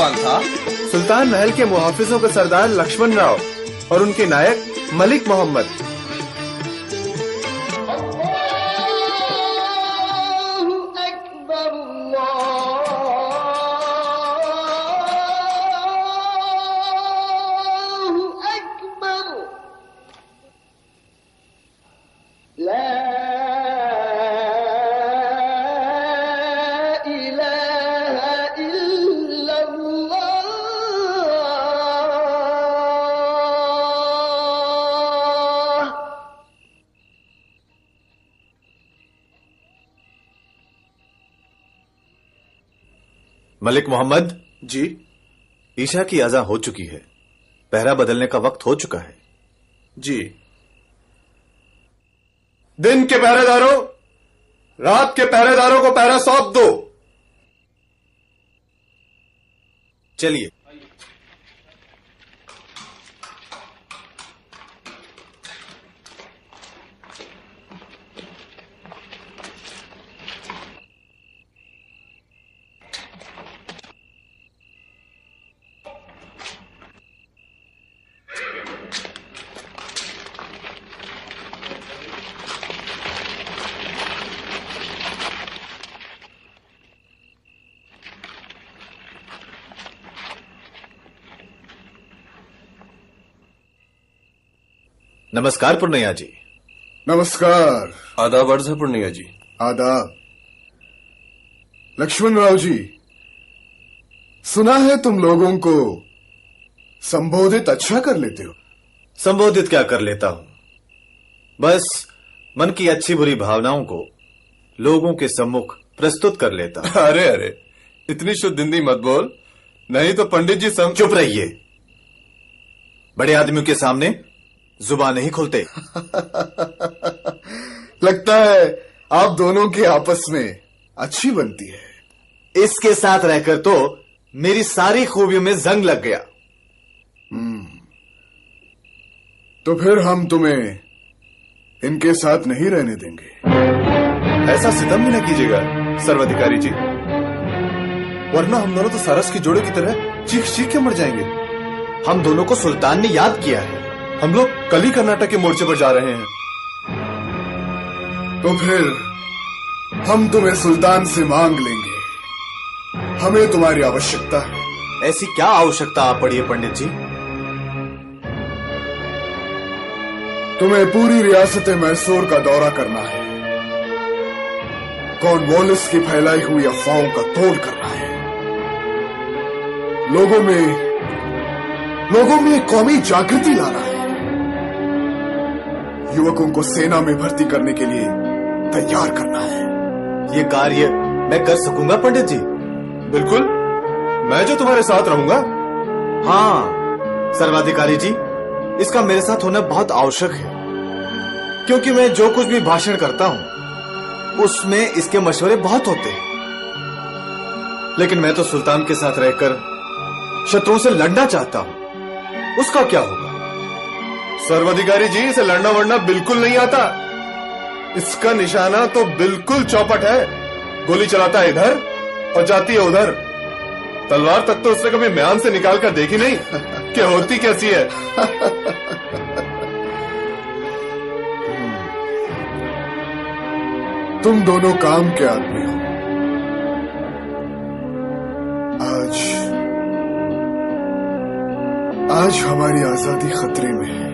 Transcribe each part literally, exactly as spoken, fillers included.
कौन था? सुल्तान महल के मुहाफिजों का सरदार लक्ष्मण राव और उनके नायक मलिक मोहम्मद। मलिक मोहम्मद जी। ईशा की अज़ान हो चुकी है, पहरा बदलने का वक्त हो चुका है। जी। दिन के पहरेदारों, रात के पहरेदारों को पहरा सौंप दो। चलिए। नमस्कार पूर्णैया जी। नमस्कार। आदाब अर्ज है पूर्णैया जी। आदाब। लक्ष्मण राव जी, सुना है तुम लोगों को संबोधित अच्छा कर लेते हो। संबोधित क्या कर लेता हूं, बस मन की अच्छी बुरी भावनाओं को लोगों के सम्मुख प्रस्तुत कर लेता हूं। अरे अरे, इतनी शुद्ध हिंदी मत बोल, नहीं तो पंडित जी सम... चुप रहिए, बड़े आदमियों के सामने जुबान नहीं खोलते। लगता है आप दोनों की आपस में अच्छी बनती है। इसके साथ रहकर तो मेरी सारी खूबियों में जंग लग गया। हम्म, तो फिर हम तुम्हें इनके साथ नहीं रहने देंगे। ऐसा सितम भी न कीजिएगा सर्वाधिकारी जी, वरना हम दोनों तो सारस की जोड़े की तरह चीख चीख के मर जाएंगे। हम दोनों को सुल्तान ने याद किया है। हम लोग कल ही कर्नाटक के मोर्चे पर जा रहे हैं। तो फिर हम तुम्हें सुल्तान से मांग लेंगे, हमें तुम्हारी आवश्यकता है। ऐसी क्या आवश्यकता आ पड़ी है पंडित जी? तुम्हें पूरी रियासत मैसूर का दौरा करना है, कॉर्नवालिस की फैलाई हुई अफवाहों का तोड़ करना है, लोगों में लोगों में कौमी जागृति लाना है, युवकों को सेना में भर्ती करने के लिए तैयार करना है। ये कार्य मैं कर सकूंगा पंडित जी? बिल्कुल, मैं जो तुम्हारे साथ रहूंगा। हाँ सर्वाधिकारी जी, इसका मेरे साथ होना बहुत आवश्यक है, क्योंकि मैं जो कुछ भी भाषण करता हूं उसमें इसके मशवरे बहुत होते हैं। लेकिन मैं तो सुल्तान के साथ रहकर शत्रुओं से लड़ना चाहता हूं, उसका क्या होगा? सर्वाधिकारी जी, इसे लड़ना वड़ना बिल्कुल नहीं आता। इसका निशाना तो बिल्कुल चौपट है। गोली चलाता है इधर और जाती है उधर। तलवार तक तो उसने कभी म्यान से निकाल कर देखी नहीं कि होती कैसी है। तुम दोनों काम के आदमी हो। आज आज हमारी आजादी खतरे में है।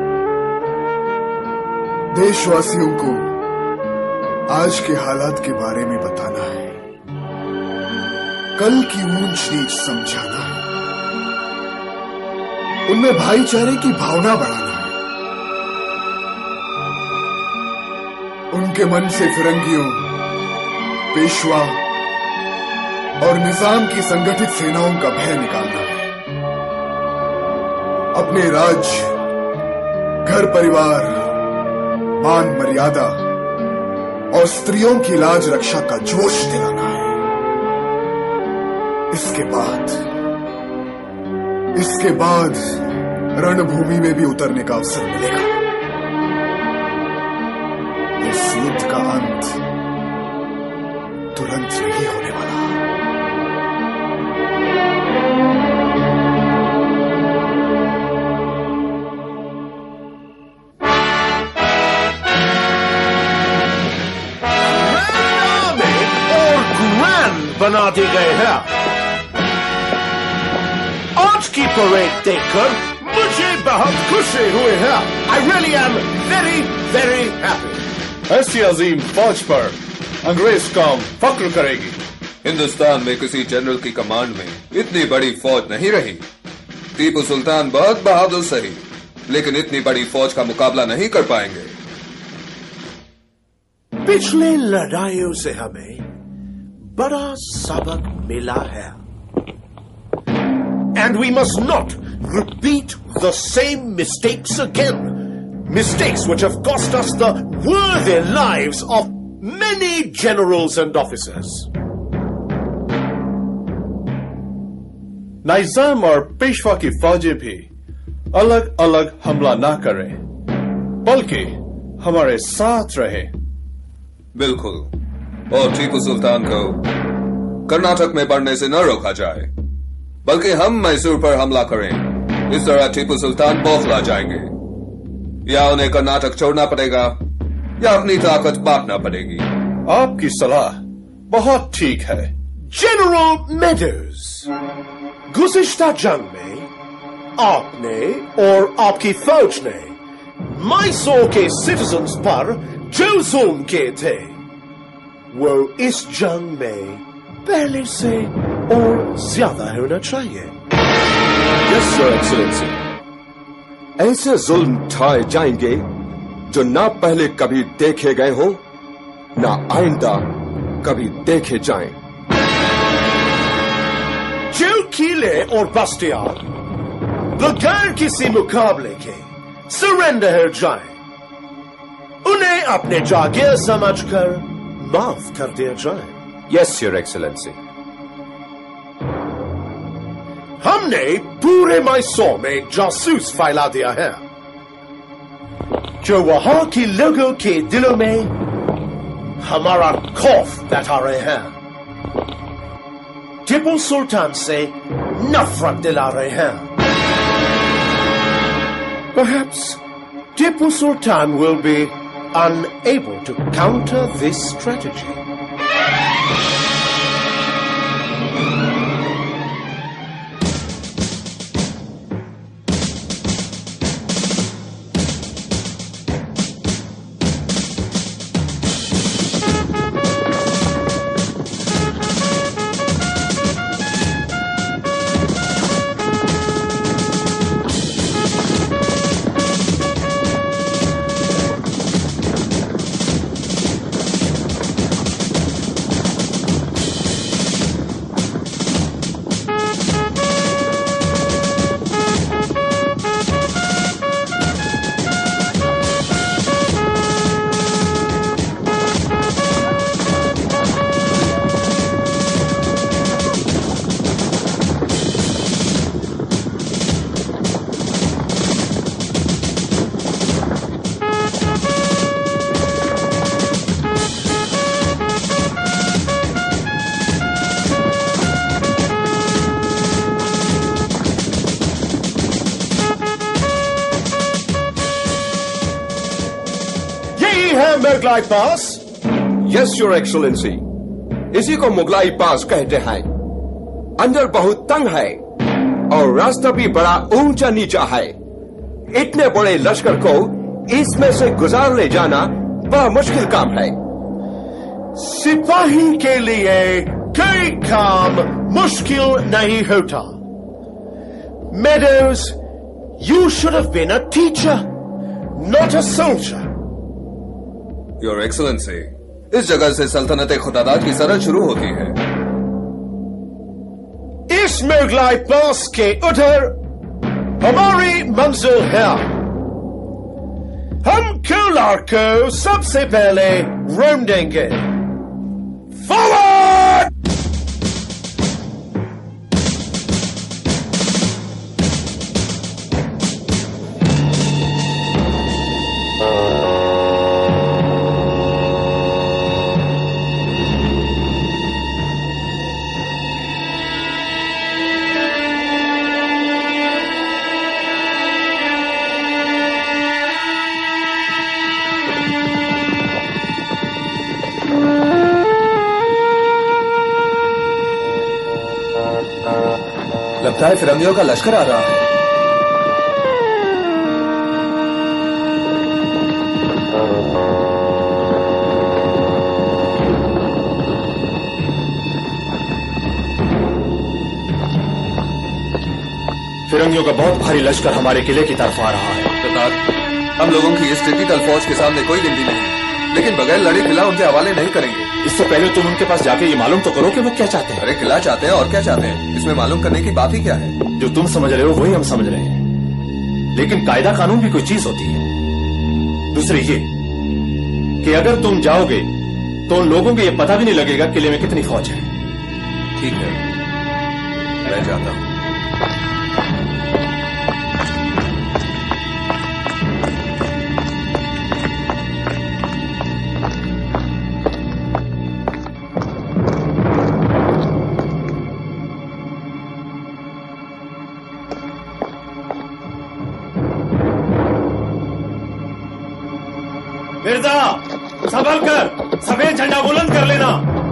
देशवासियों को आज के हालात के बारे में बताना है, कल की ऊंच नीच समझाना है, उनमें भाईचारे की भावना बढ़ाना है, उनके मन से फिरंगियों, पेशवा और निजाम की संगठित सेनाओं का भय निकालना है। अपने राज्य, घर परिवार, मान मर्यादा और स्त्रियों की लाज रक्षा का जोश दिलाना है। इसके बाद इसके बाद रणभूमि में भी उतरने का अवसर मिलेगा। इस युद्ध का अंत तुरंत नहीं होने वाला। बना दी गई है। आज की परेड देखकर मुझे बहुत खुशी हुई है। I really am very very happy। ऐसी अजीम फौज पर अंग्रेज कौम फक्र करेगी। हिंदुस्तान में किसी जनरल की कमांड में इतनी बड़ी फौज नहीं रही। टीपू सुल्तान बहुत बहादुर सही, लेकिन इतनी बड़ी फौज का मुकाबला नहीं कर पाएंगे। पिछले लड़ाइयों से हमें बड़ा सबक मिला है। And we must not repeat the same mistakes again. Mistakes which have cost us the worthy lives of many generals and officers. निजाम और पेशवा की फौजें भी अलग अलग हमला ना करें, बल्कि हमारे साथ रहे। बिल्कुल। और टीपू सुल्तान को कर्नाटक में बढ़ने से न रोका जाए, बल्कि हम मैसूर पर हमला करें। इस तरह टीपू सुल्तान बौखला जाएंगे। या उन्हें कर्नाटक छोड़ना पड़ेगा या अपनी ताकत बांटना पड़ेगी। आपकी सलाह बहुत ठीक है। जनरल मेडोज, गुज़िश्ता जंग में आपने और आपकी फौज ने मैसूर के सिटीजन्स पर जो जुल्म किए थे, वो इस जंग में पहले से और ज्यादा होना चाहिए। Yes your excellency. ऐसे जुल्म ढाए जाएंगे जो ना पहले कभी देखे गए हो, ना आइंदा कभी देखे जाएं। जो किले और बस्तियां बगैर किसी मुकाबले के सरेंडर हो जाएं, उन्हें अपने जागीर समझकर माफ कर दिया जाए। Yes your excellency. हमने पूरे मैसूर में एक जासूस फैला दिया है, जो वहां के लोगों के दिलों में हमारा खौफ बैठा रहे हैं, टीपू सुल्तान से नफरत दिला रहे हैं। Perhaps Tipu Sultan will be unable to counter this strategy. Mughlai पास। Yes your excellency. इसी को मुगलाई पास कहते हैं। अंदर बहुत तंग है और रास्ता भी बड़ा ऊंचा नीचा है। इतने बड़े लश्कर को इसमें से गुजार ले जाना बड़ा मुश्किल काम है। सिपाही के लिए कोई काम मुश्किल नहीं होता। Meadows, you should have been a teacher, not a soldier. Your excellency, इस जगह से सल्तनत खुदादाद की सरहद शुरू होती है। इस मुगलाई पास के उधर हमारी मंजिल है। हम कोलार को सबसे पहले रोम देंगे। फॉरवर्ड! लगता है फिरंगियों का लश्कर आ रहा है। फिरंगियों का बहुत भारी लश्कर हमारे किले की तरफ आ रहा है। सरदार, हम लोगों की इस टिपिकल फौज के सामने कोई गिनती नहीं, लेकिन बगैर लड़े किला उनके हवाले नहीं करेंगे। इससे पहले तुम उनके पास जाके ये मालूम तो करो कि वो क्या चाहते हैं। अरे किला चाहते हैं और क्या चाहते हैं, इसमें मालूम करने की बात ही क्या है। जो तुम समझ रहे हो वही हम समझ रहे हैं, लेकिन कायदा कानून भी कोई चीज होती है। दूसरी ये कि अगर तुम जाओगे तो उन लोगों को ये पता भी नहीं लगेगा किले में कितनी फौज है। ठीक है, मैं जाता हूं। मिर्जा, संभल कर, सफेद झंडा बुलंद कर लेना।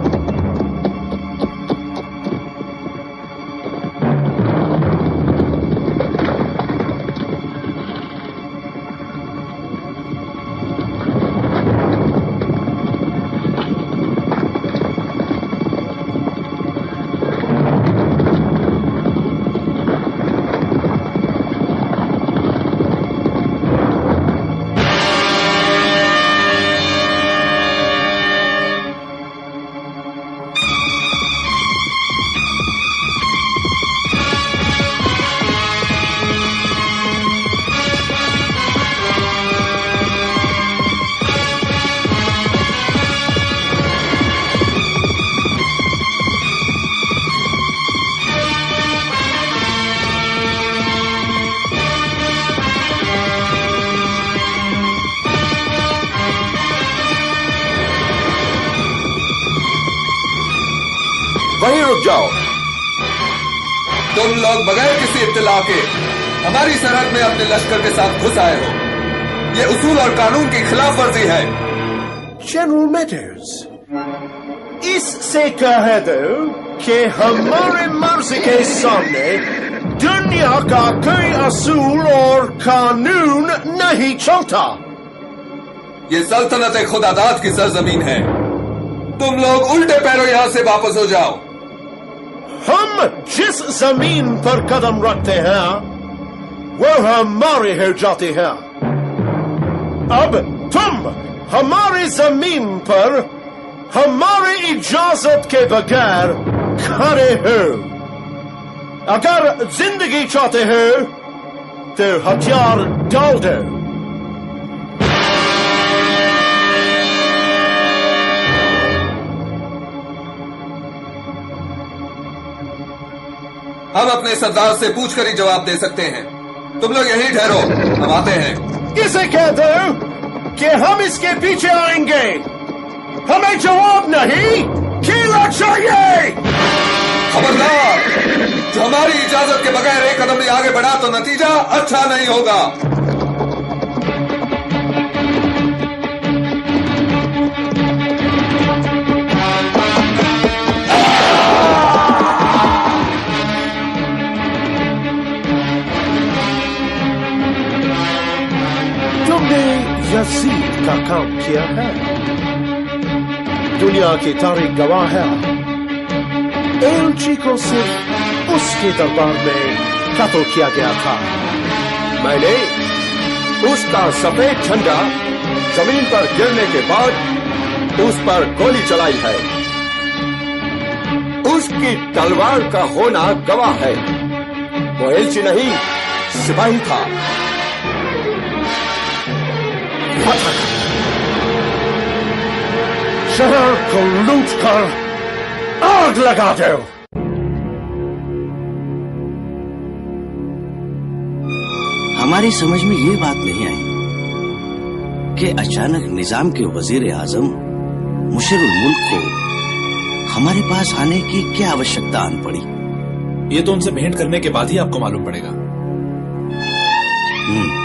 वहीं रुक जाओ। तुम लोग बगैर किसी इत्तला के हमारी सरहद में अपने लश्कर के साथ घुस आए हो। ये उसूल और कानून की खिलाफ वर्जी है। जनरल मेटर्स, इससे कह दो कि हमारे मर्जी के सामने दुनिया का कोई असूल और कानून नहीं चलता। ये सल्तनत खुदादाद की सरजमीन है। तुम लोग उल्टे पैरों यहां से वापस हो जाओ। हम जिस जमीन पर कदम रखते हैं वो हमारी हो जाती है। अब तुम हमारी जमीन पर हमारी इजाजत के बगैर खड़े हो। अगर जिंदगी चाहते हो तो हथियार डाल दो। हम अपने सरदार से पूछकर ही जवाब दे सकते हैं। तुम लोग यहीं ठहरो, हम आते हैं। इसे कह दो कि हम इसके पीछे आएंगे। हमें जवाब नहीं, किला चाहिए। खबरदार, जो हमारी इजाजत के बगैर एक कदम भी आगे बढ़ा तो नतीजा अच्छा नहीं होगा। यजीद का काम किया है। दुनिया की तारीख गवाह है। एलची को सिर्फ उसके दरबार में कत्ल किया गया था। मैंने उसका सफेद झंडा जमीन पर गिरने के बाद उस पर गोली चलाई है। उसकी तलवार का होना गवाह है। वो एलची नहीं, सिपाही था। शहर को लूट कर आग लगा दो। हमारी समझ में ये बात नहीं आई कि अचानक निजाम के वजीर आजम मुशर्रुल मुल्क को हमारे पास आने की क्या आवश्यकता आन पड़ी। ये तो उनसे भेंट करने के बाद ही आपको मालूम पड़ेगा। हम्म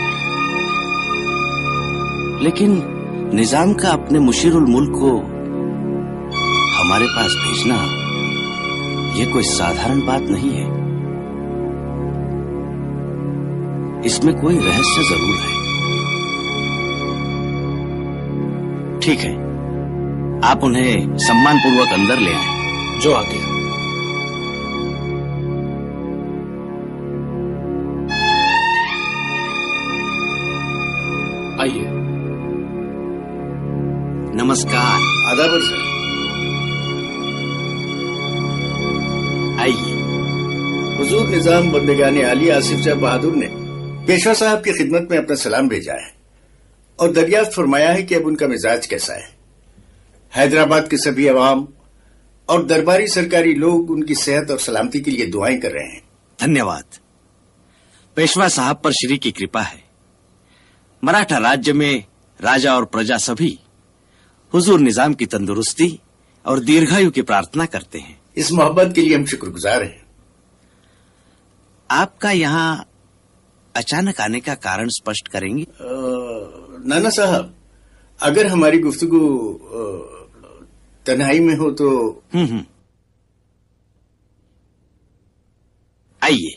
लेकिन निजाम का अपने मुशीरुल मुल्क को हमारे पास भेजना ये कोई साधारण बात नहीं है। इसमें कोई रहस्य जरूर है। ठीक है, आप उन्हें सम्मानपूर्वक अंदर ले आए। जो आगे। आइए। नमस्कार। आदाब सर। आइए। हुजूर निजाम बंदगाने आली आसिफ शाह बहादुर ने पेशवा साहब की खिदमत में अपना सलाम भेजा है और दरियाफ्त फरमाया है कि अब उनका मिजाज कैसा है। हैदराबाद के सभी अवाम और दरबारी सरकारी लोग उनकी सेहत और सलामती के लिए दुआएं कर रहे हैं। धन्यवाद। पेशवा साहब पर श्री की कृपा है। मराठा राज्य में राजा और प्रजा सभी हुजूर निजाम की तंदुरुस्ती और दीर्घायु की प्रार्थना करते हैं। इस मोहब्बत के लिए हम शुक्रगुजार हैं। आपका यहाँ अचानक आने का कारण स्पष्ट करेंगे? नाना साहब, अगर हमारी गुफ्तगू तन्हाई में हो तो। हम्म हम्म आइए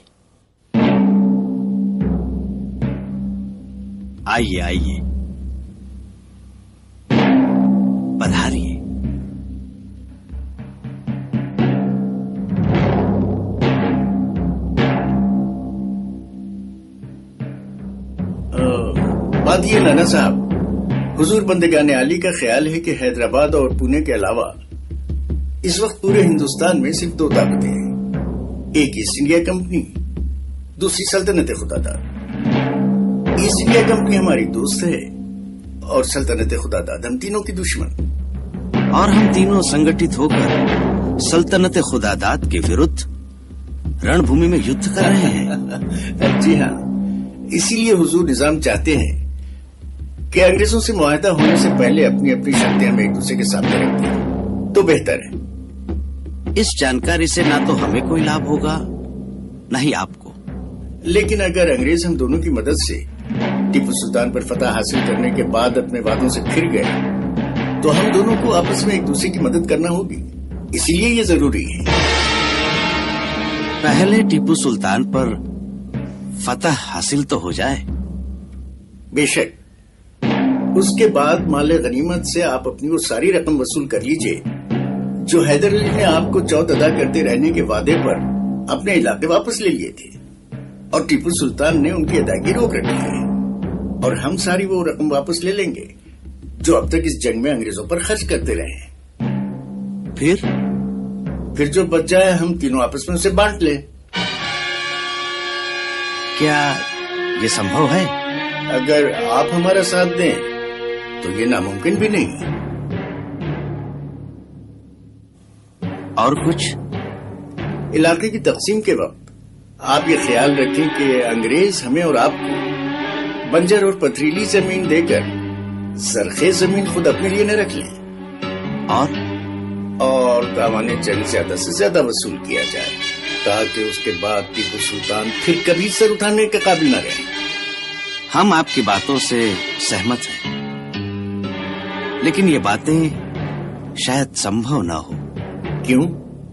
आइए आइए, पधारिए। बात ये नाना साहब, हुजूर बंदगाने आली का ख्याल है कि हैदराबाद और पुणे के अलावा इस वक्त पूरे हिंदुस्तान में सिर्फ दो ताकतें हैं। एक ईस्ट इंडिया कंपनी, दूसरी सल्तनत खुदादाद। ईस्ट इंडिया कंपनी हमारी दोस्त है और सल्तनत खुदादाद हम तीनों की दुश्मन। और हम तीनों संगठित होकर सल्तनत खुदादाद के विरुद्ध रणभूमि में युद्ध कर रहे हैं। जी हाँ, इसीलिए हुजूर निजाम चाहते हैं कि अंग्रेजों से मुआहदा होने से पहले अपनी अपनी शक्तियां हम एक दूसरे के सामने रख दें तो बेहतर है। इस जानकारी से ना तो हमें कोई लाभ होगा न ही आपको। लेकिन अगर अंग्रेज हम दोनों की मदद से टीपू सुल्तान पर फतह हासिल करने के बाद अपने वादों से फिर गए तो हम दोनों को आपस में एक दूसरे की मदद करना होगी। इसीलिए ये जरूरी है। पहले टीपू सुल्तान पर फतह हासिल तो हो जाए। बेशक, उसके बाद माले गनीमत से आप अपनी वो सारी रकम वसूल कर लीजिए जो हैदर अली ने आपको चौथ अदा करते रहने के वादे पर अपने इलाके वापस ले लिए थे और टीपू सुल्तान ने उनकी अदायगी रोक रखी है। और हम सारी वो रकम वापस ले लेंगे जो अब तक इस जंग में अंग्रेजों पर खर्च करते रहे हैं। फिर फिर जो बच जाए हम तीनों आपस में उसे बांट लें। क्या ये संभव है? अगर आप हमारा साथ दें तो ये नामुमकिन भी नहीं। और कुछ? इलाके की तकसीम के वक्त आप ये ख्याल रखें कि अंग्रेज हमें और आपको बंजर और पथरीली जमीन देकर सरखेज जमीन खुद अपने लिए न रख लें और और दावाने जंग ज्यादा से ज्यादा वसूल किया जाए ताकि उसके बाद टीपू सुल्तान फिर कभी सर उठाने के काबिल न रहे। हम आपकी बातों से सहमत हैं, लेकिन ये बातें शायद संभव ना हो। क्यों?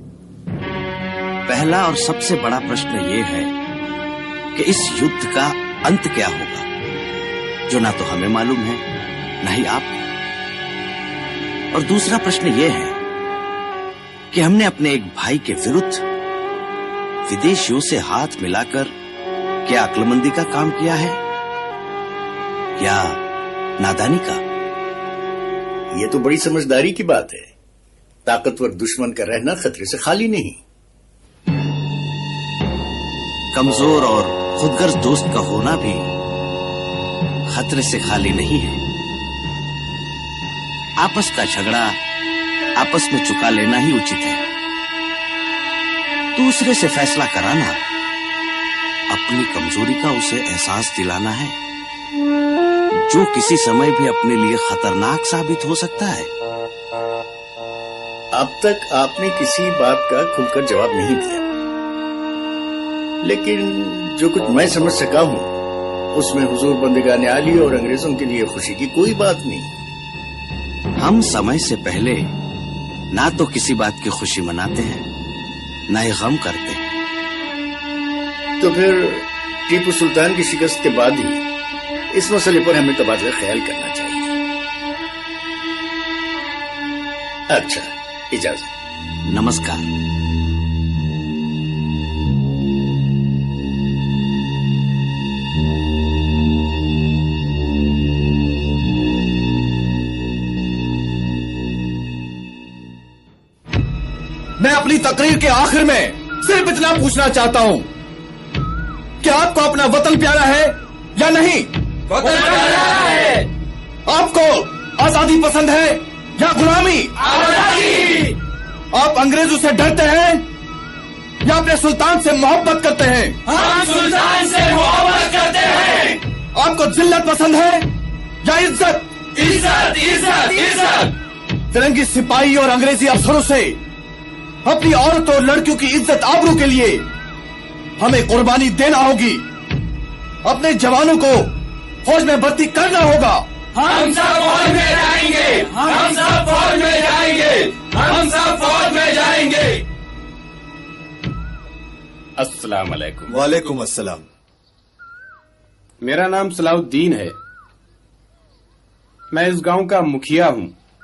पहला और सबसे बड़ा प्रश्न ये है कि इस युद्ध का अंत क्या होगा, जो ना तो हमें मालूम है ना ही आपको। और दूसरा प्रश्न ये है कि हमने अपने एक भाई के विरुद्ध विदेशियों से हाथ मिलाकर क्या अक्लमंदी का काम किया है या नादानी का? ये तो बड़ी समझदारी की बात है। ताकतवर दुश्मन का रहना खतरे से खाली नहीं। कमजोर और खुदगर्ज दोस्त का होना भी खतरे से खाली नहीं है। आपस का झगड़ा आपस में चुका लेना ही उचित है। दूसरे से फैसला कराना अपनी कमजोरी का उसे एहसास दिलाना है, जो किसी समय भी अपने लिए खतरनाक साबित हो सकता है। अब तक आपने किसी बात का खुलकर जवाब नहीं दिया, लेकिन जो कुछ मैं समझ सका हूं उसमें हुजूर बंदगाने आली और अंग्रेजों के लिए खुशी की कोई बात नहीं। हम समय से पहले ना तो किसी बात की खुशी मनाते हैं ना ही गम करते हैं। तो फिर टीपू सुल्तान की शिकस्त के बाद ही इस मसले पर हमें तबादला ख्याल करना चाहिए। अच्छा, इजाजत। नमस्कार। मैं अपनी तकरीर के आखिर में सिर्फ इतना पूछना चाहता हूं, क्या आपको अपना वतन प्यारा है या नहीं? वतन प्यारा है। आपको आजादी पसंद है या गुलामी? आजादी। आप अंग्रेजों से डरते हैं या अपने सुल्तान से मोहब्बत करते हैं? हम सुल्तान से मोहब्बत करते हैं। आपको जिल्लत पसंद है या इज्जत? इज्जत, इज्जत, इज्जत। फिरंगी सिपाही और अंग्रेजी अफसरों से अपनी औरतों और लड़कियों की इज्जत आबरू के लिए हमें कुर्बानी देना होगी। अपने जवानों को फौज में भर्ती करना होगा। हम सब फौज में जाएंगे, हम सब फौज में जाएंगे, हम सब फौज में जाएंगे। अस्सलाम वालेकुम। वालेकुम अस्सलाम। मेरा नाम सलाउद्दीन है। मैं इस गांव का मुखिया हूं।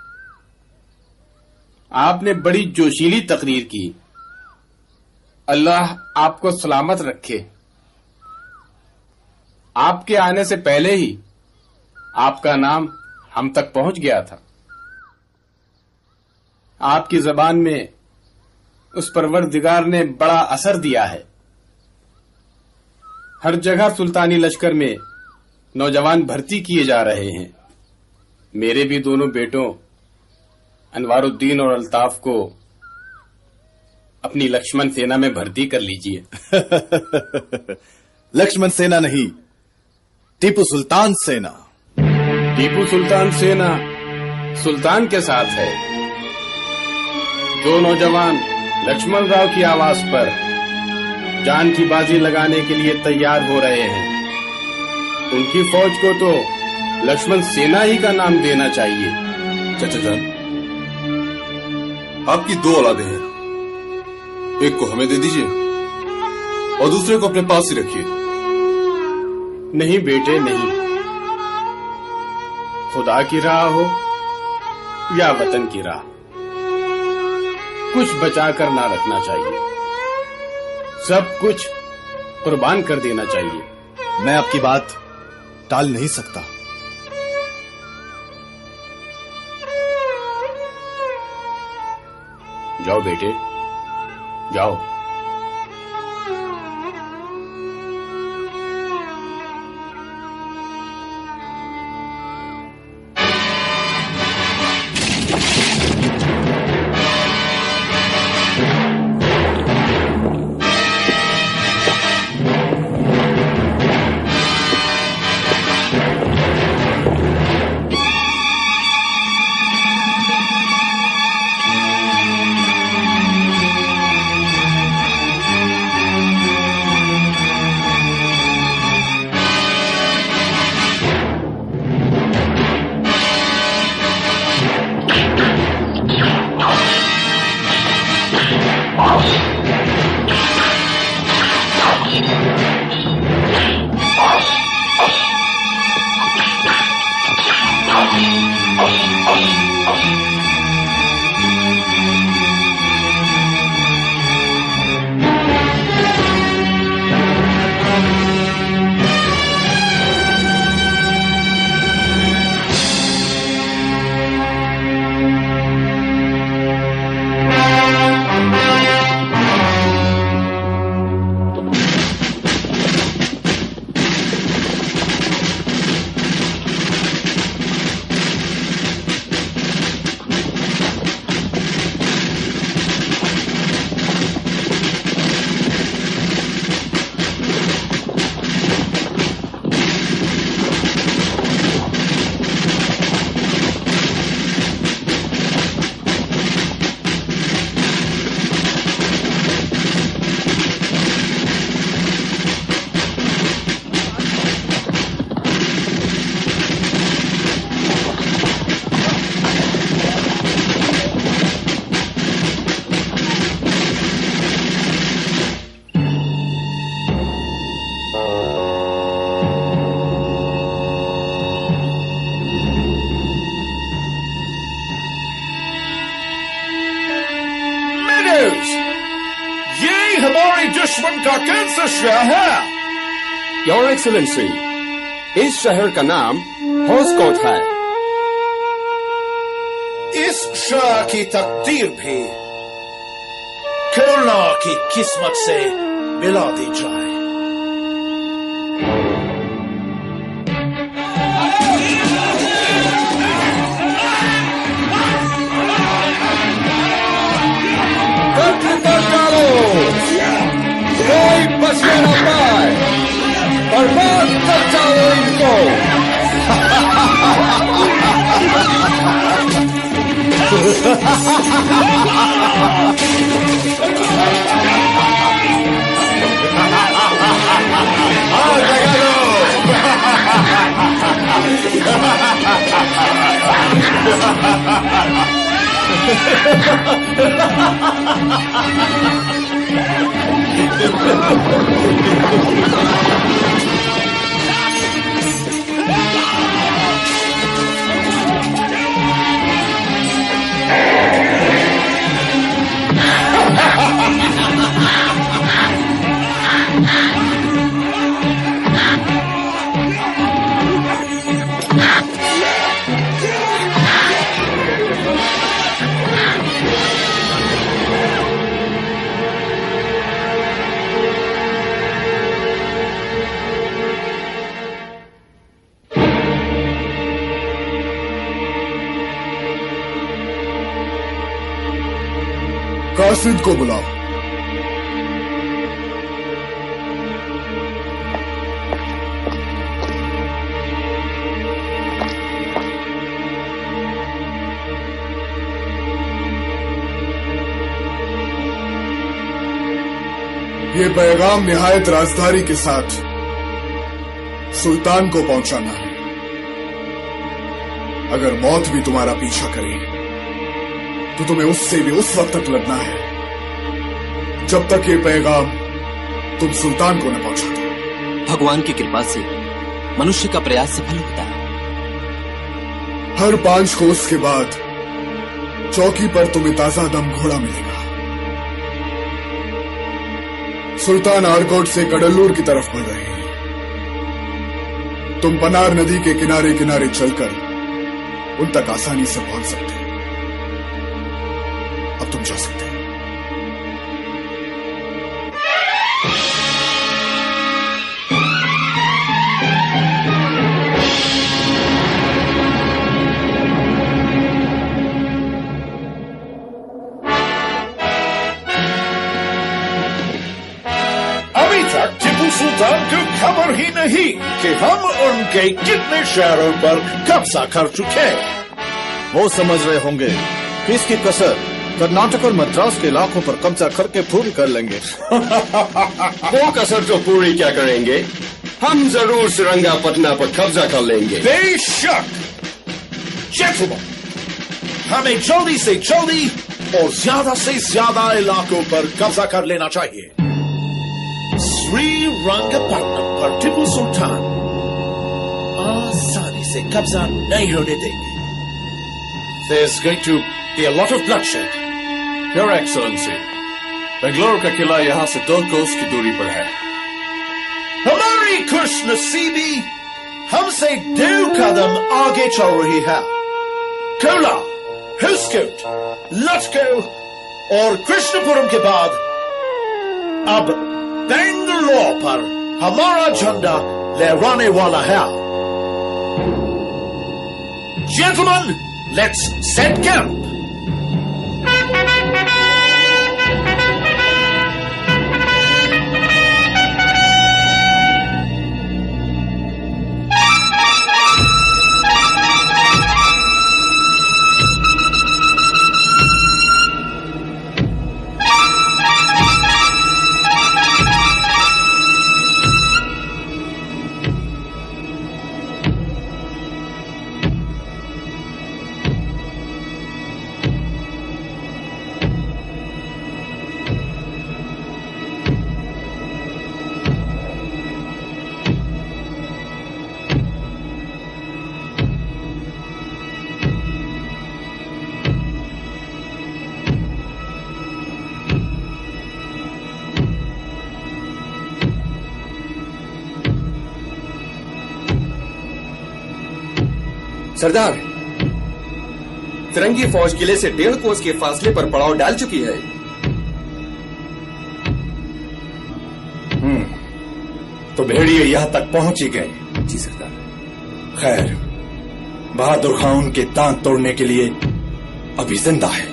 आपने बड़ी जोशीली तकरीर की। अल्लाह आपको सलामत रखे। आपके आने से पहले ही आपका नाम हम तक पहुंच गया था। आपकी जबान में उस परवरदिगार ने बड़ा असर दिया है। हर जगह सुल्तानी लश्कर में नौजवान भर्ती किए जा रहे हैं। मेरे भी दोनों बेटों अनवारुद्दीन और अल्ताफ को अपनी लक्ष्मण सेना में भर्ती कर लीजिए। लक्ष्मण सेना नहीं, टीपू सुल्तान सेना। टीपू सुल्तान सेना सुल्तान के साथ है। दो नौजवान लक्ष्मण राव की आवाज पर जान की बाजी लगाने के लिए तैयार हो रहे हैं। उनकी फौज को तो लक्ष्मण सेना ही का नाम देना चाहिए। चाचा जान, आपकी दो औलादे हैं, एक को हमें दे दीजिए और दूसरे को अपने पास ही रखिए। नहीं बेटे, नहीं। खुदा की राह हो या वतन की राह, कुछ बचा कर ना रखना चाहिए। सब कुछ कुर्बान कर देना चाहिए। मैं आपकी बात टाल नहीं सकता। जाओ बेटे, जाओ। दुश्मन का कैंसर शहर है। योर एक्सलेंसी, इस शहर का नाम होस्कोट है। इस शहर की तकदीर भी कोला की किस्मत से मिला दी जाए। कोई बचने न पाए, बर्बाद कर जाओ इनको। कासिद को बुलाओ। ये पैगाम निहायत राजदारी के साथ सुल्तान को पहुंचाना है। अगर मौत भी तुम्हारा पीछा करे तो तुम्हें उससे भी उस वक्त तक लड़ना है जब तक ये पैगाम तुम सुल्तान को न पहुंचा दो। भगवान की कृपा से मनुष्य का प्रयास सफल होता है। हर पांच कोस के बाद चौकी पर तुम्हें ताजा दम घोड़ा मिलेगा। सुल्तान आरकोट से कडल्लूर की तरफ बढ़ रहे हैं। तुम पनार नदी के किनारे किनारे चलकर उन तक आसानी से पहुंच सकते हैं। अब तुम जा सकते हैं। अभी तक टीपू सुल्तान को खबर ही नहीं कि हम उनके कितने शहरों पर कब्जा कर चुके। वो समझ रहे होंगे कि इसकी कसर कर्नाटक और मद्रास के इलाकों पर कब्जा करके पूरी कर लेंगे। वो कसर तो पूरी क्या करेंगे, हम जरूर श्रीरंगपटना पर कब्जा कर लेंगे। बेशक जेंटलमैन, हमें जल्दी से जल्दी और ज्यादा से ज्यादा इलाकों पर कब्जा कर लेना चाहिए। श्रीरंगपट्टनम पर टीपू सुल्तान आसानी से कब्जा नहीं होने देंगे। There's going to be a lot of bloodshed. Your Excellency, Bangalore का किला यहाँ से दो कोस की दूरी पर है। हमारी खुशनसीबी हमसे दो कदम आगे चल रही है। कोला, होस्कोट, लटको और कृष्णपुरम के बाद अब बेंगलोर पर हमारा झंडा लहराने वाला है। Gentlemen, let's set camp. सरदार, फिरंगी फौज किले से डेढ़ कोस के फासले पर पड़ाव डाल चुकी है। हम्म, तो भेड़िए यहां तक पहुंच ही गए। जी सरदार। खैर, बहादुर खान उनके दांत तोड़ने के लिए अभी जिंदा है।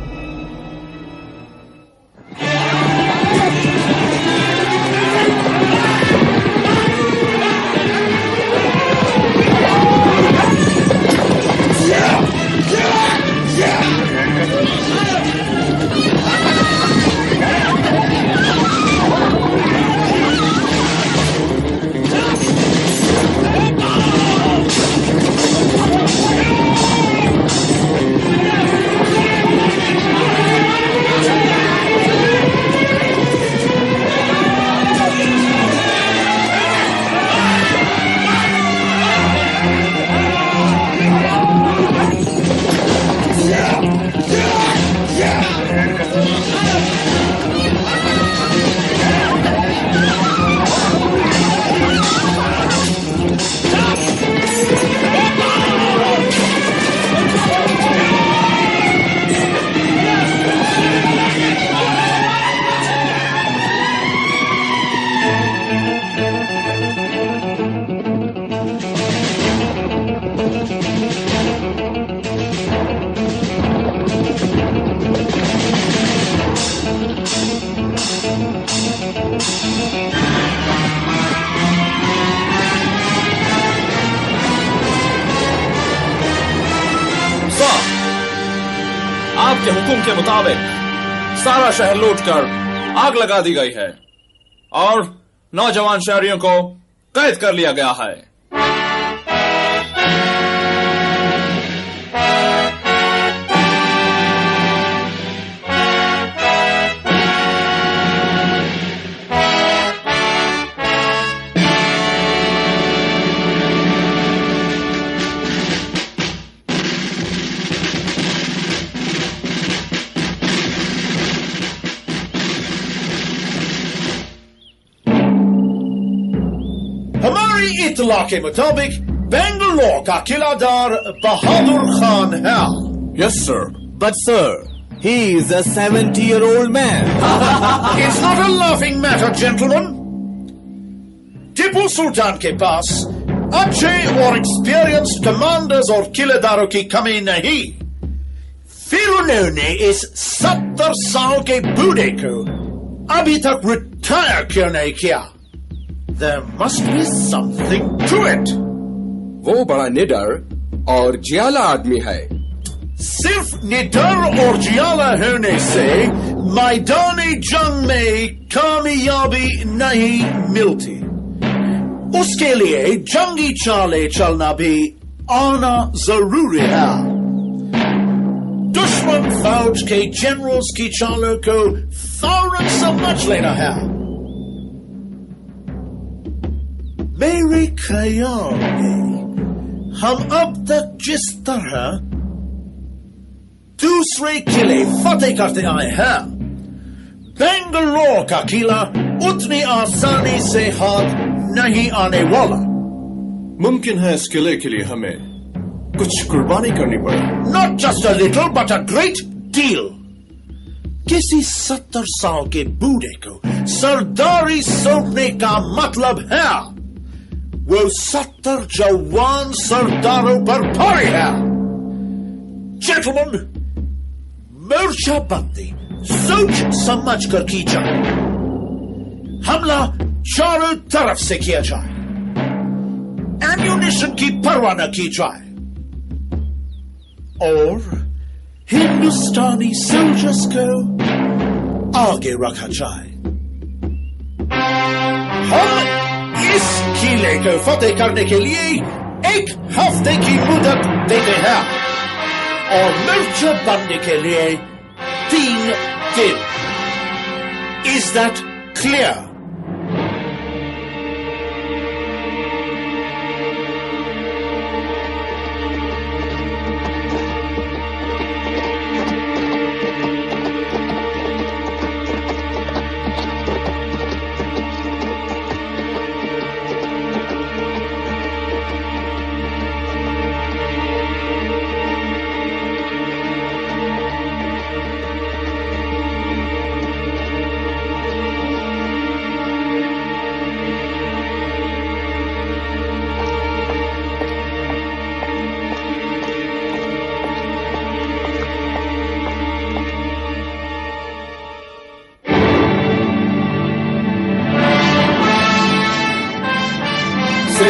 आपके हुक्म के मुताबिक सारा शहर लूटकर आग लगा दी गई है और नौजवान शहरियों को कैद कर लिया गया है। इत्तला के मुताबिक बेंगलोर का किलादार बहादुर खान है। Yes, sir. But sir, he is a seventy-year-old man. It's not a laughing matter, gentlemen. Tipu सुल्तान के पास अच्छे और एक्सपीरियंस्ड कमांडर्स और किलेदारों की कमी नहीं। फिर उन्होंने इस सत्तर साल के बूढ़े को अभी तक रिटायर क्यों नहीं किया? There must be something to it. वो बड़ा निडर और जियाला आदमी है। सिर्फ निडर और जियाला होने से मैदानी जंग में कामयाबी नहीं मिलती। उसके लिए जंगी चालें चलना भी आना जरूरी है। दुश्मन फौज के जनरल्स की चालों को फौरन समझ लेना है। मेरे ख्याल में हम अब तक जिस तरह दूसरे किले फतेह करते आए हैं, बेंगलोर का किला उतनी आसानी से हाथ नहीं आने वाला। मुमकिन है इस किले के लिए हमें कुछ कुर्बानी करनी पड़े। Not just a little, but a great deal. किसी सत्तर साल के बूढ़े को सरदारी सौंपने का मतलब है वो सत्तर जवान सरदारों पर भारी है। जेंटलमैन, मोर्चाबंदी सोच समझ कर की जाए। हमला चारों तरफ से किया जाए। एम्यूनिशन की परवाह न की जाए और हिंदुस्तानी सोल्जर्स को आगे रखा जाए। हम इस किले को फतेह करने के लिए एक हफ्ते की मुद्दत देते हैं और मोर्चाबंदी के लिए तीन दिन। Is that clear?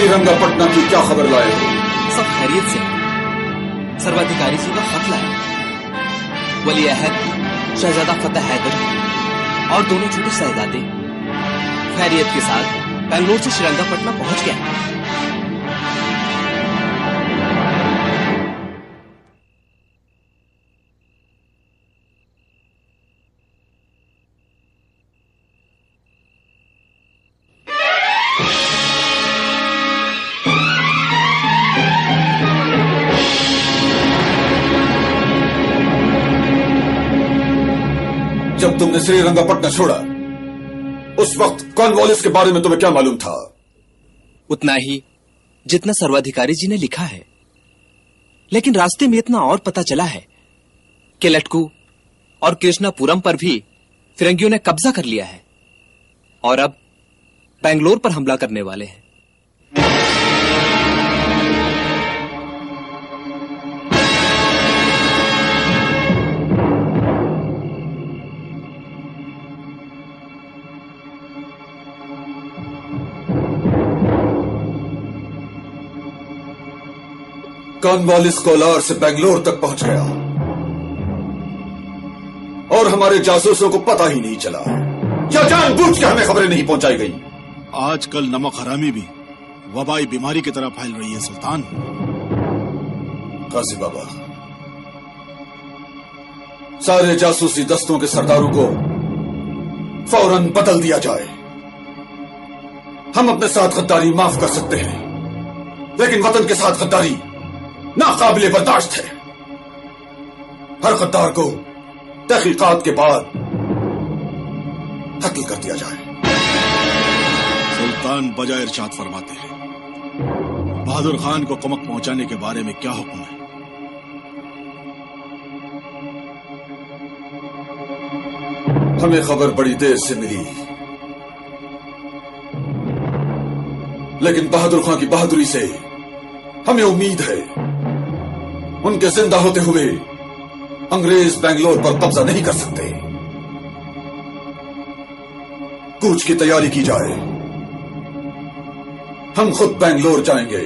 श्रीरंगपट्टनम की क्या खबर लाए हो? सब खैरियत से। सर्वाधिकारी जी का खत लाया। वली अहद शहजादा फतेह हैदर और दोनों छोटे शहजादे खैरियत के साथ बेंगलोर से श्रीरंगपट्टनम पहुंच गए। जब तुमने श्रीरंगपट्टनम छोड़ा उस वक्त कॉर्नवालिस के बारे में तुम्हें क्या मालूम था? उतना ही जितना सर्वाधिकारी जी ने लिखा है, लेकिन रास्ते में इतना और पता चला है कि लटकू और कृष्णापुरम पर भी फिरंगियों ने कब्जा कर लिया है और अब बेंगलोर पर हमला करने वाले हैं। कॉर्नवालिस कोलार से बेंगलोर तक पहुंच गया और हमारे जासूसों को पता ही नहीं चला। क्या जानबूझ के हमें खबरें नहीं पहुंचाई गई? आजकल नमक हरामी भी वबाई बीमारी की तरह फैल रही है सुल्तान। काजी बाबा, सारे जासूसी दस्तों के सरदारों को फौरन बदल दिया जाए। हम अपने साथ गद्दारी माफ कर सकते हैं, लेकिन वतन के साथ गद्दारी नाकाबिले बर्दाश्त है। हर गद्दार को तहकीकात के बाद कत्ल कर दिया जाए। सुल्तान बजाय इरशाद फरमाते हैं, बहादुर खान को कमक पहुंचाने के बारे में क्या हुक्म है? हमें खबर बड़ी देर से मिली, लेकिन बहादुर खान की बहादुरी से हमें उम्मीद है उनके जिंदा होते हुए अंग्रेज बेंगलोर पर कब्जा नहीं कर सकते। कूच की तैयारी की जाए। हम खुद बेंगलोर जाएंगे।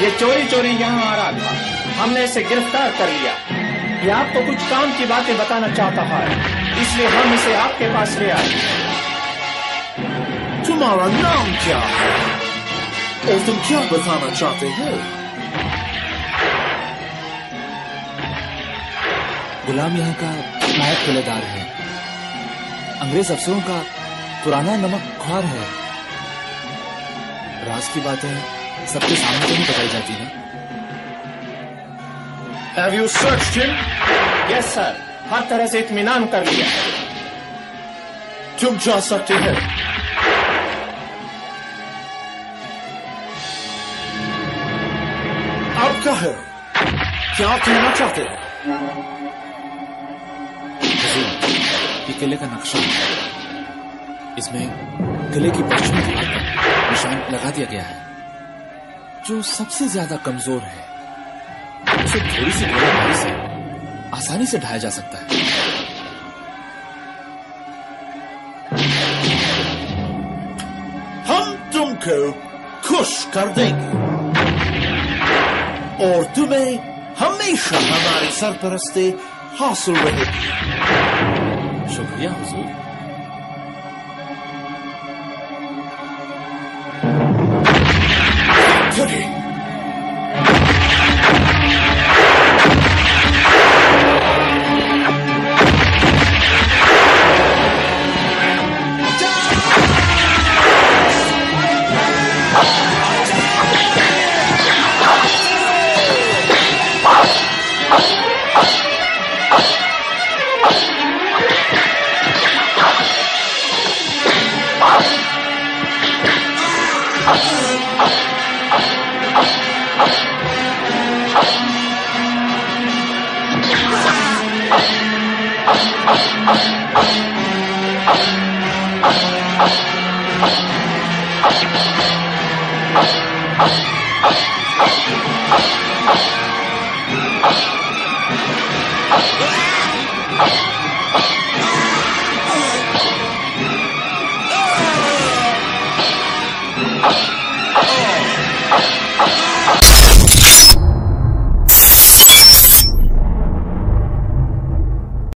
ये चोरी चोरी यहाँ आ रहा था। हमने इसे गिरफ्तार कर लिया। ये आपको कुछ काम की बातें बताना चाहता है, इसलिए हम इसे आपके पास ले आए। तुम्हारा नाम क्या है और तुम क्या बताना चाहते हो? गुलाम यहाँ का नायब किलेदार है। अंग्रेज अफसरों का पुराना नमक ख्वार है। राज की बातें सबके सामने तो नहीं बताई जाती है। Have you searched him? Yes, sir. हर तरह से इत्मीनान कर लिया। तुम जा सकते हैं। आप क्या है? क्या कहना चाहते हैं? ये किले का नक्शा है। इसमें किले की पश्चिमी दीवार पर निशान लगा दिया गया है। जो सबसे ज्यादा कमजोर है उसे थोड़ी सी गोलीबारी से आसानी से ढाया जा सकता है। हम तुमको खुश कर देंगे और तुम्हें हमेशा हमारी सरपरस्ती हासिल रहेगी। शुक्रिया हुजूर। चलिए। Oh!